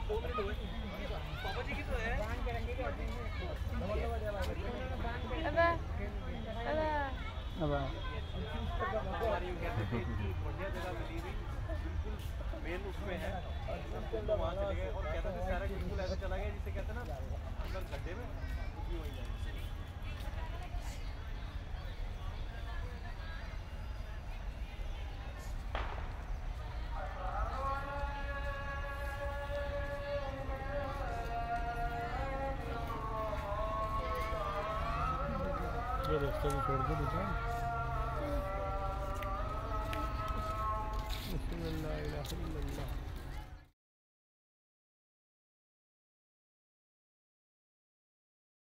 Main उसमें है तो वहाँ चले गए और कहते थे सारा बिल्कुल ऐसे चला गया जिसे कहते ना अंदर गड्ढे में कुछ भी वही जाए। ये रास्ते में छोड़ दो बेटा। बिस्मिल्लाह।